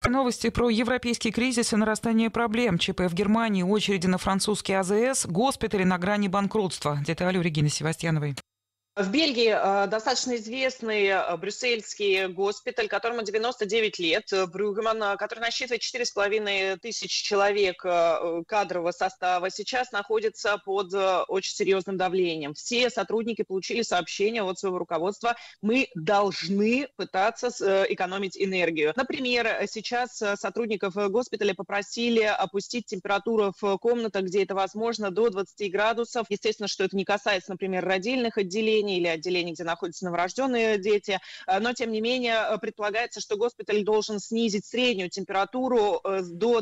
Новости про европейский кризис и нарастание проблем. ЧП в Германии, очереди на французский АЗС, госпитали на грани банкротства. Детали у Регины Севастьяновой. В Бельгии достаточно известный брюссельский госпиталь, которому 99 лет, Брюггеман, который насчитывает 4500 человек кадрового состава, сейчас находится под очень серьезным давлением. Все сотрудники получили сообщение от своего руководства: мы должны пытаться экономить энергию. Например, сейчас сотрудников госпиталя попросили опустить температуру в комнатах, где это возможно, до 20 градусов. Естественно, что это не касается, например, родильных отделений или отделений, где находятся новорожденные дети. Но, тем не менее, предполагается, что госпиталь должен снизить среднюю температуру до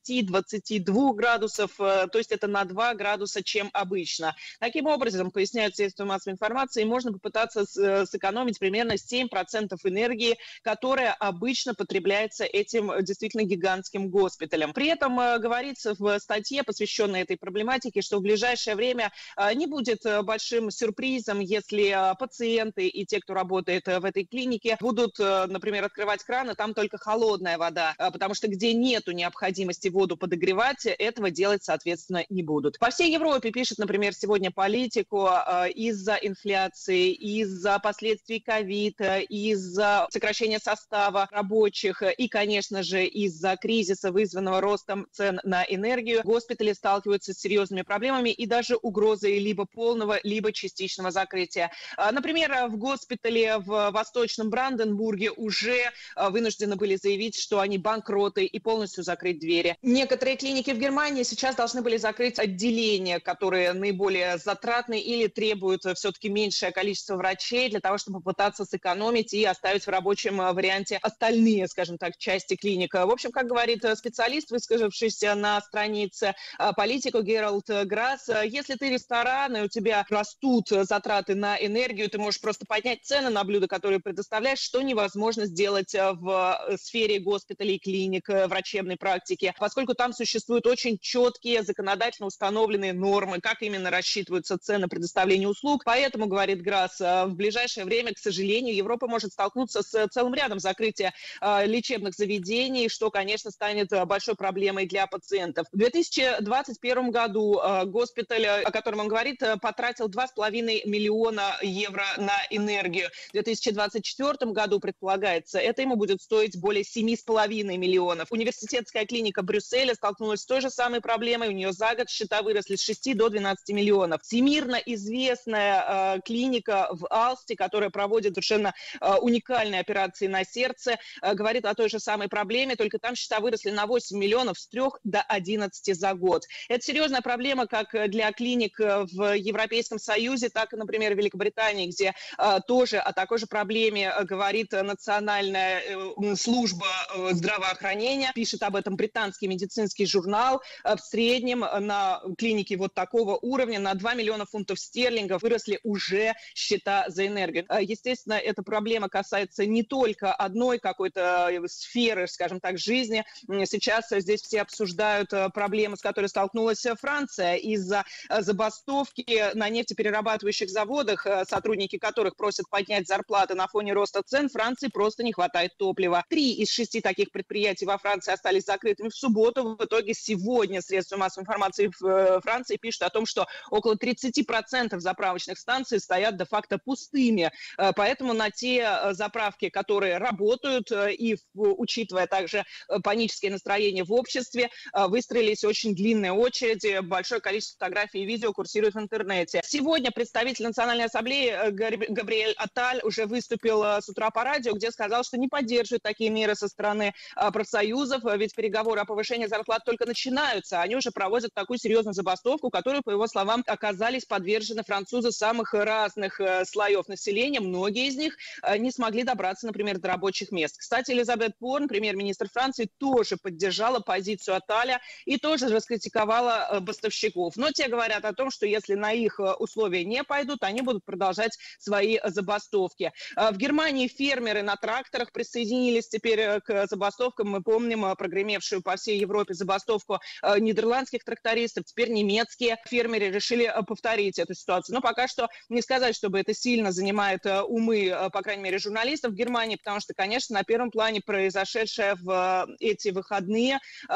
20-22 градусов, то есть это на 2 градуса, чем обычно. Таким образом, поясняют средства массовой информации, можно попытаться сэкономить примерно 7% энергии, которая обычно потребляется этим действительно гигантским госпиталем. При этом говорится в статье, посвященной этой проблематике, что в ближайшее время не будет большим сюрпризом, если пациенты и те, кто работает в этой клинике, будут, например, открывать краны, там только холодная вода, потому что где нету необходимости воду подогревать, этого делать, соответственно, не будут. По всей Европе пишет, например, сегодня Политику, из-за инфляции, из-за последствий ковид, из-за сокращения состава рабочих и, конечно же, из-за кризиса, вызванного ростом цен на энергию, госпитали сталкиваются с серьезными проблемами и даже угрозой либо полного, либо частичного закрытия. Например, в госпитале в Восточном Бранденбурге уже вынуждены были заявить, что они банкроты, и полностью закрыть двери. Некоторые клиники в Германии сейчас должны были закрыть отделения, которые наиболее затратны или требуют все-таки меньшее количество врачей для того, чтобы попытаться сэкономить и оставить в рабочем варианте остальные, скажем так, части клиник. В общем, как говорит специалист, высказавшийся на странице Политику, Геральд Грасс, если ты ресторан, и у тебя растут затраты на энергию, ты можешь просто поднять цены на блюда, которые предоставляешь, что невозможно сделать в сфере госпиталей, клиник, врачебной практики, поскольку там существуют очень четкие законодательно установленные нормы, как именно рассчитываются цены предоставления услуг. Поэтому, говорит Грасс, в ближайшее время, к сожалению, Европа может столкнуться с целым рядом закрытия лечебных заведений, что, конечно, станет большой проблемой для пациентов. В 2021 году госпиталь, о котором он говорит, потратил 2,5 миллиона евро на энергию. В 2024 году, предполагается, это ему будет стоить более 7,5 миллионов. Университетская клиника Брюсселя столкнулась с той же самой проблемой. У нее за год счета выросли с 6 до 12 миллионов. Всемирно известная клиника в Алсте, которая проводит совершенно уникальные операции на сердце, говорит о той же самой проблеме, только там счета выросли на 8 миллионов с 3 до 11 за год. Это серьезная проблема как для клиник в Европейском Союзе, так и, например, в Великобритании, где тоже о такой же проблеме говорит Национальная служба здравоохранения. Пишет об этом британский медицинский журнал. В среднем на клинике вот такого уровня на 2 миллиона фунтов стерлингов выросли уже счета за энергию. Естественно, эта проблема касается не только одной какой-то сферы, скажем так, жизни. Сейчас здесь все обсуждают проблему, с которой столкнулась Франция из-за забастовки на нефтеперерабатывающих заводах, сотрудники которых просят поднять зарплаты на фоне роста цен. Франции просто не хватает топлива. 3 из 6 таких предприятий во Франции остались закрытыми в субботу. В итоге сегодня средства массовой информации в Франции пишут о том, что около 30% заправочных станций стоят де-факто пустыми. Поэтому на те заправки, которые работают, и учитывая также панические настроения в обществе, выстроились очень длинные очереди. Большое количество фотографий и видео курсирует в интернете. Сегодня представитель Национальной ассамблеи Габриэль Атталь уже выступил с утра по радио, где сказал, что не поддерживает такие меры со стороны профсоюзов, ведь переговоры о повышении зарплат только начинаются. Они уже проводят такую серьезную забастовку, которой, по его словам, оказались подвержены французы самых разных слоев населения. Многие из них не смогли добраться, например, до рабочих мест. Кстати, Элизабет Борн, премьер-министр Франции, тоже поддержала позицию Атталя и тоже раскритиковала бастовщиков. Но те говорят о том, что если на их условия не пойдут, они будут будут продолжать свои забастовки. В Германии фермеры на тракторах присоединились теперь к забастовкам. Мы помним прогремевшую по всей Европе забастовку нидерландских трактористов. Теперь немецкие фермеры решили повторить эту ситуацию. Но пока что не сказать, чтобы это сильно занимает умы, по крайней мере, журналистов в Германии, потому что, конечно, на первом плане произошедшее в эти выходные.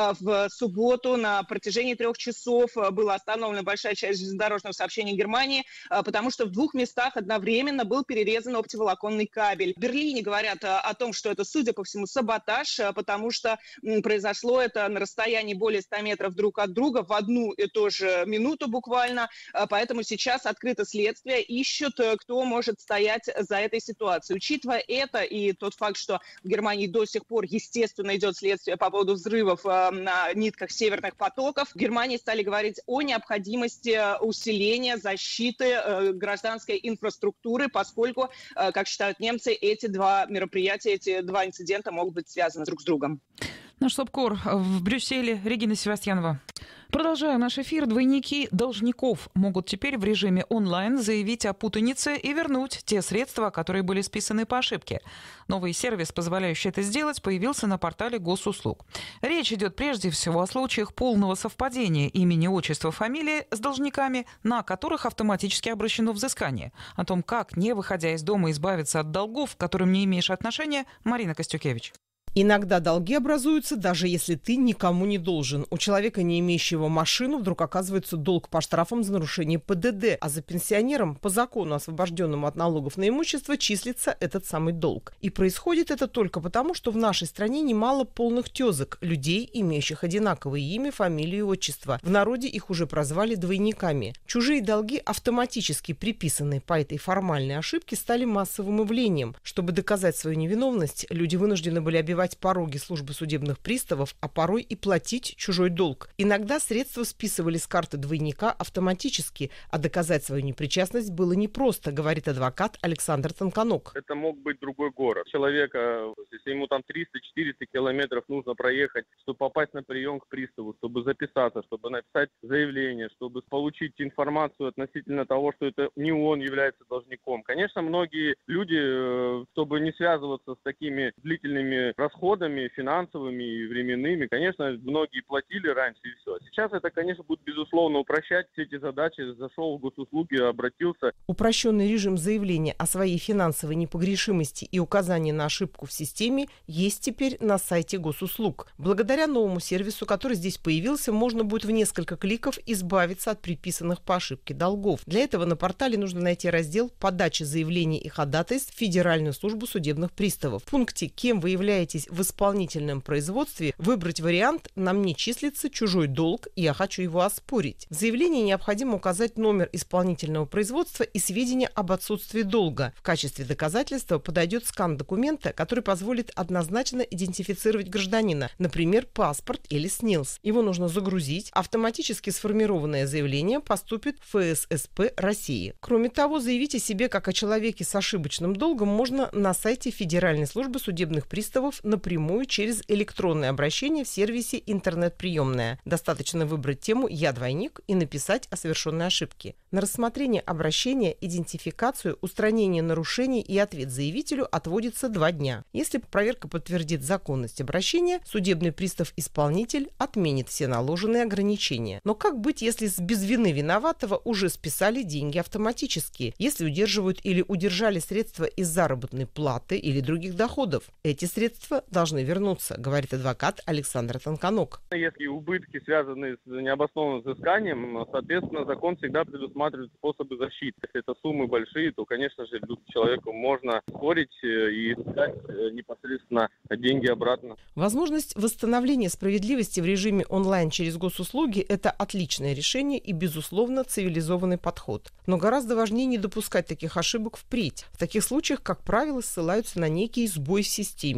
В субботу на протяжении 3 часов была остановлена большая часть железнодорожного сообщения Германии, потому что в 2 местах одновременно был перерезан оптоволоконный кабель. В Берлине говорят о том, что это, судя по всему, саботаж, потому что произошло это на расстоянии более 100 метров друг от друга в одну и ту же минуту буквально. Поэтому сейчас открыто следствие, ищут, кто может стоять за этой ситуацией. Учитывая это и тот факт, что в Германии до сих пор, естественно, идет следствие по поводу взрывов на нитках северных потоков, в Германии стали говорить о необходимости усиления защиты гражданской инфраструктуры, поскольку, как считают немцы, эти 2 мероприятия, эти 2 инцидента могут быть связаны друг с другом. Наш СОБКОР в Брюсселе. Регина Севастьянова. Продолжая наш эфир, двойники должников могут теперь в режиме онлайн заявить о путанице и вернуть те средства, которые были списаны по ошибке. Новый сервис, позволяющий это сделать, появился на портале госуслуг. Речь идет прежде всего о случаях полного совпадения имени, отчества, фамилии с должниками, на которых автоматически обращено взыскание. О том, как, не выходя из дома, избавиться от долгов, к которым не имеешь отношения, Марина Костюкевич. Иногда долги образуются, даже если ты никому не должен. У человека, не имеющего машину, вдруг оказывается долг по штрафам за нарушение ПДД, а за пенсионером, по закону, освобожденному от налогов на имущество, числится этот самый долг. И происходит это только потому, что в нашей стране немало полных тезок, людей, имеющих одинаковое имя, фамилию и отчество. В народе их уже прозвали двойниками. Чужие долги, автоматически приписанные по этой формальной ошибке, стали массовым явлением. Чтобы доказать свою невиновность, люди вынуждены были обивать пороги службы судебных приставов, а порой и платить чужой долг. Иногда средства списывали с карты двойника автоматически, а доказать свою непричастность было непросто, говорит адвокат Александр Тонконок. Это мог быть другой город. Человека, если ему там 300-400 километров нужно проехать, чтобы попасть на прием к приставу, чтобы записаться, чтобы написать заявление, чтобы получить информацию относительно того, что это не он является должником. Конечно, многие люди, чтобы не связываться с такими длительными расходами финансовыми и временными, конечно, многие платили раньше и все. Сейчас это, конечно, будет, безусловно, упрощать все эти задачи. Зашел в госуслуги, обратился. Упрощенный режим заявления о своей финансовой непогрешимости и указания на ошибку в системе есть теперь на сайте госуслуг. Благодаря новому сервису, который здесь появился, можно будет в несколько кликов избавиться от приписанных по ошибке долгов. Для этого на портале нужно найти раздел «Подача заявлений и ходатайств в Федеральную службу судебных приставов». В пункте «Кем вы являетесь в исполнительном производстве» выбрать вариант «На мне числится чужой долг, и я хочу его оспорить». В заявлении необходимо указать номер исполнительного производства и сведения об отсутствии долга. В качестве доказательства подойдет скан документа, который позволит однозначно идентифицировать гражданина, например, паспорт или СНИЛС. Его нужно загрузить. Автоматически сформированное заявление поступит в ФССП России. Кроме того, заявить о себе как о человеке с ошибочным долгом можно на сайте Федеральной службы судебных приставов напрямую через электронное обращение в сервисе «Интернет-приемная». Достаточно выбрать тему «Я двойник» и написать о совершенной ошибке. На рассмотрение обращения, идентификацию, устранение нарушений и ответ заявителю отводится 2 дня. Если проверка подтвердит законность обращения, судебный пристав-исполнитель отменит все наложенные ограничения. Но как быть, если с без вины виноватого уже списали деньги автоматически, если удерживают или удержали средства из заработной платы или других доходов? Эти средства должны вернуться, говорит адвокат Александр Тонконок. Если убытки связаны с необоснованным взысканием, соответственно, закон всегда предусматривает способы защиты. Если это суммы большие, то, конечно же, человеку можно спорить и искать непосредственно деньги обратно. Возможность восстановления справедливости в режиме онлайн через госуслуги – это отличное решение и, безусловно, цивилизованный подход. Но гораздо важнее не допускать таких ошибок впредь. В таких случаях, как правило, ссылаются на некий сбой в системе. Но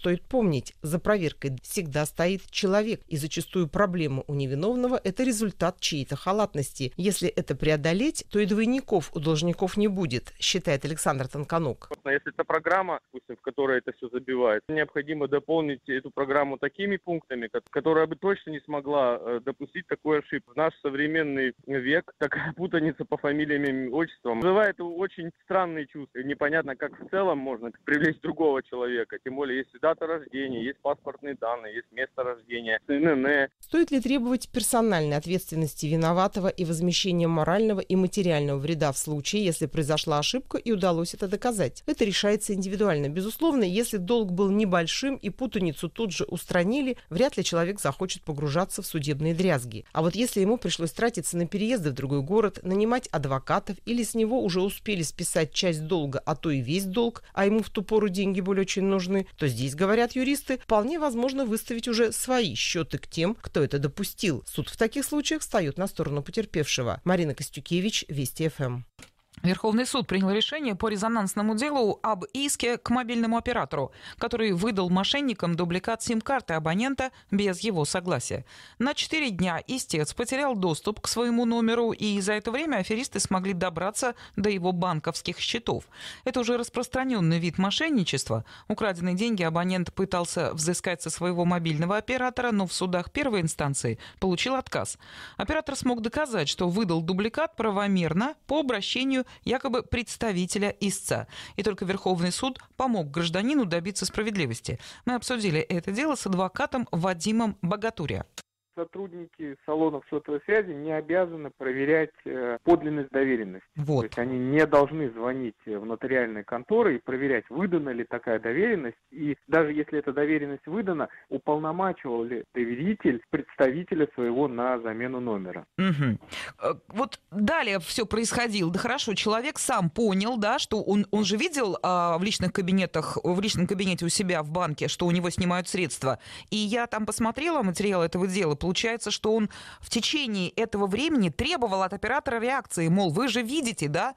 стоит помнить, за проверкой всегда стоит человек, и зачастую проблема у невиновного – это результат чьей-то халатности. Если это преодолеть, то и двойников у должников не будет, считает Александр Тонконок. Если это программа, в которой это все забивает, необходимо дополнить эту программу такими пунктами, которая бы точно не смогла допустить такую ошибку. В наш современный век такая путаница по фамилиям и отчествам вызывает очень странные чувства. Непонятно, как в целом можно привлечь другого человека. Тем более, есть дата рождения, есть паспортные данные, есть место рождения, НН. Стоит ли требовать персональной ответственности виноватого и возмещения морального и материального вреда в случае, если произошла ошибка и удалось это доказать? Это решается индивидуально. Безусловно, если долг был небольшим и путаницу тут же устранили, вряд ли человек захочет погружаться в судебные дрязги. А вот если ему пришлось тратиться на переезды в другой город, нанимать адвокатов или с него уже успели списать часть долга, а то и весь долг, а ему в ту пору деньги были очень нужны, то здесь, говорят юристы, вполне возможно выставить уже свои счеты к тем, кто это допустил. Суд в таких случаях встает на сторону потерпевшего. Марина Костюкевич, Вести ФМ. Верховный суд принял решение по резонансному делу об иске к мобильному оператору, который выдал мошенникам дубликат сим-карты абонента без его согласия. На 4 дня истец потерял доступ к своему номеру, и за это время аферисты смогли добраться до его банковских счетов. Это уже распространенный вид мошенничества. Украденные деньги абонент пытался взыскать со своего мобильного оператора, но в судах первой инстанции получил отказ. Оператор смог доказать, что выдал дубликат правомерно по обращению якобы представителя истца. И только Верховный суд помог гражданину добиться справедливости. Мы обсудили это дело с адвокатом Вадимом Богатуря. Сотрудники салонов сотовой связи не обязаны проверять подлинность доверенности. Вот. То есть они не должны звонить в нотариальные конторы и проверять, выдана ли такая доверенность. И даже если эта доверенность выдана, уполномачивал ли доверитель представителя своего на замену номера. Угу. Вот далее все происходило. Да хорошо, человек сам понял, да, что он же видел в личном кабинете у себя в банке, что у него снимают средства. И я там посмотрела материал этого дела. Получается, что он в течение этого времени требовал от оператора реакции, мол, вы же видите, да?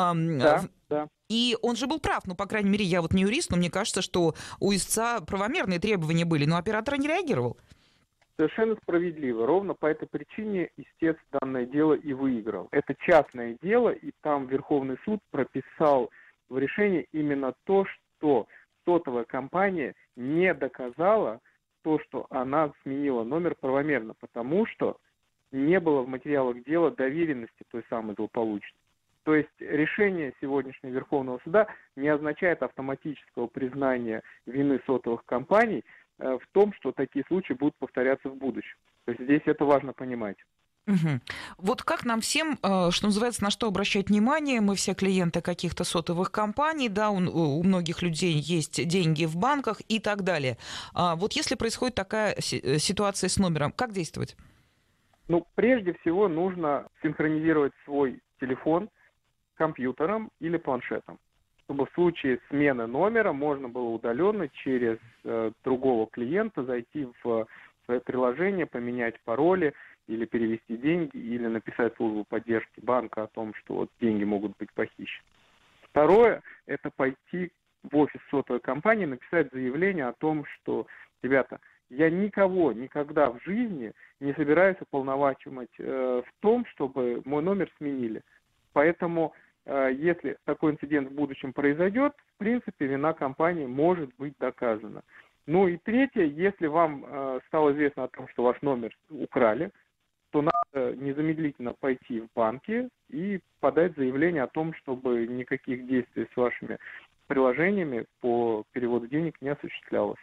Да. И он же был прав, ну, по крайней мере, я вот не юрист, но мне кажется, что у истца правомерные требования были, но оператор не реагировал. Совершенно справедливо. Ровно по этой причине истец данное дело и выиграл. Это частное дело, и там Верховный суд прописал в решении именно то, что сотовая компания не доказала то, что она сменила номер правомерно, потому что не было в материалах дела доверенности той самой злополучной. То есть решение сегодняшнего Верховного суда не означает автоматического признания вины сотовых компаний в том, что такие случаи будут повторяться в будущем. То есть здесь это важно понимать. Угу. Вот как нам всем, что называется, на что обращать внимание? Мы все клиенты каких-то сотовых компаний, да, у многих людей есть деньги в банках и так далее. Вот если происходит такая ситуация с номером, как действовать? Ну, прежде всего нужно синхронизировать свой телефон с компьютером или планшетом, чтобы в случае смены номера можно было удаленно через другого клиента зайти в свое приложение, поменять пароли, или перевести деньги, или написать службу поддержки банка о том, что вот деньги могут быть похищены. Второе, это пойти в офис сотовой компании, написать заявление о том, что, ребята, я никогда в жизни не собираюсь уполномачивать в том, чтобы мой номер сменили. Поэтому, если такой инцидент в будущем произойдет, в принципе, вина компании может быть доказана. Ну и третье, если вам стало известно о том, что ваш номер украли, то надо незамедлительно пойти в банки и подать заявление о том, чтобы никаких действий с вашими приложениями по переводу денег не осуществлялось.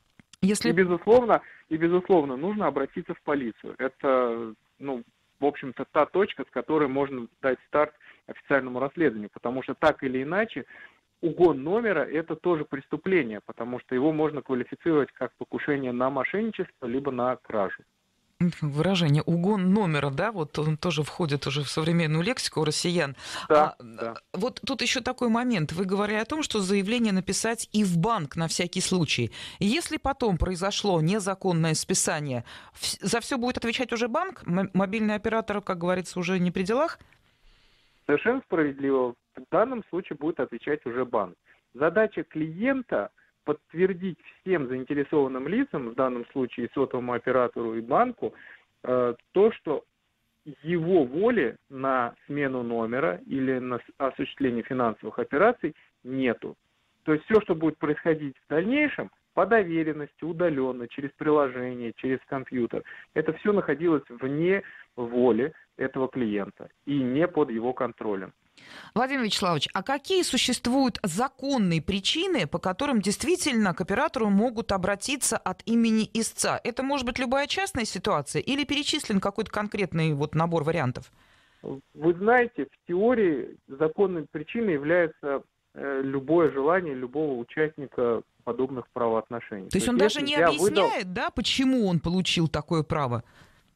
И, безусловно, нужно обратиться в полицию. Это, в общем-то, та точка, с которой можно дать старт официальному расследованию, потому что так или иначе угон номера – это тоже преступление, потому что его можно квалифицировать как покушение на мошенничество, либо на кражу. Выражение «угон номера», да, вот он тоже входит уже в современную лексику у россиян. Да. Вот тут еще такой момент. Вы говорили о том, что заявление написать и в банк на всякий случай. Если потом произошло незаконное списание, за все будет отвечать уже банк? Мобильный оператор, как говорится, уже не при делах? Совершенно справедливо. В данном случае будет отвечать уже банк. Задача клиента подтвердить всем заинтересованным лицам, в данном случае сотовому оператору и банку, то, что его воли на смену номера или на осуществление финансовых операций нету. То есть все, что будет происходить в дальнейшем, по доверенности, удаленно, через приложение, через компьютер, это все находилось вне воли этого клиента и не под его контролем. Владимир Вячеславович, а какие существуют законные причины, по которым действительно к оператору могут обратиться от имени истца? Это может быть любая частная ситуация или перечислен какой-то конкретный набор вариантов? Вы знаете, в теории законной причиной является любое желание любого участника подобных правоотношений. То есть он даже не объясняет, почему он получил такое право?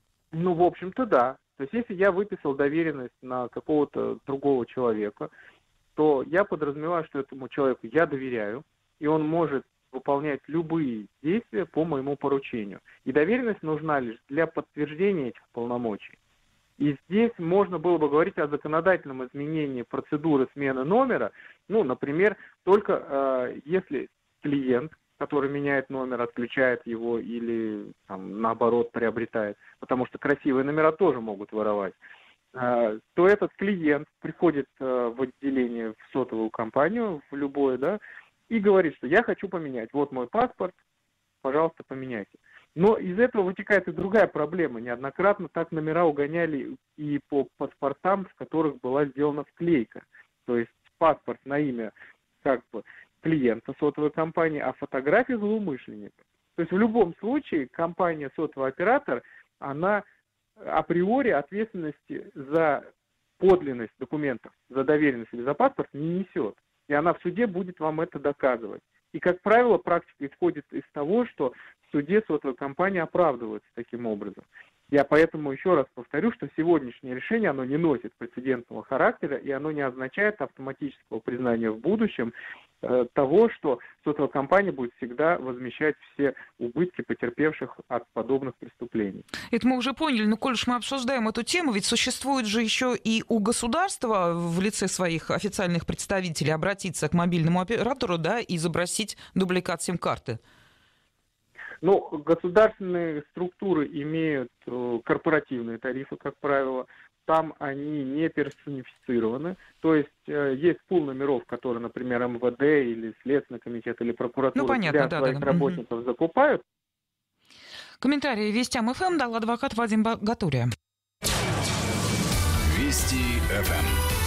В общем-то, да. То есть, если я выписал доверенность на какого-то другого человека, то я подразумеваю, что этому человеку я доверяю, и он может выполнять любые действия по моему поручению. И доверенность нужна лишь для подтверждения этих полномочий. И здесь можно было бы говорить о законодательном изменении процедуры смены номера, например, только если клиент, который меняет номер, отключает его или наоборот приобретает, потому что красивые номера тоже могут воровать, то этот клиент приходит в отделение, в сотовую компанию, в любое, и говорит, что я хочу поменять, вот мой паспорт, пожалуйста, поменяйте. Но из этого вытекает и другая проблема. Неоднократно так номера угоняли и по паспортам, в которых была сделана вклейка. То есть паспорт на имя клиента сотовой компании, а фотографии злоумышленника. То есть в любом случае компания сотовый оператор, она априори ответственности за подлинность документов, за доверенность или за паспорт не несет. И она в суде будет вам это доказывать. И, как правило, практика исходит из того, что в суде сотовая компания оправдывается таким образом. Я поэтому еще раз повторю, что сегодняшнее решение, оно не носит прецедентного характера, и оно не означает автоматического признания в будущем того, что сотовая компания будет всегда возмещать все убытки потерпевших от подобных преступлений. Это мы уже поняли, но коль уж мы обсуждаем эту тему, ведь существует же еще и у государства в лице своих официальных представителей обратиться к мобильному оператору, и запросить дубликат сим-карты. Государственные структуры имеют корпоративные тарифы, как правило. Там они не персонифицированы. То есть есть пул номеров, которые, например, МВД или Следственный комитет или прокуратура для своих работников закупают. Комментарий Вестям ФМ дал адвокат Вадим Гатурия. Вести ФМ.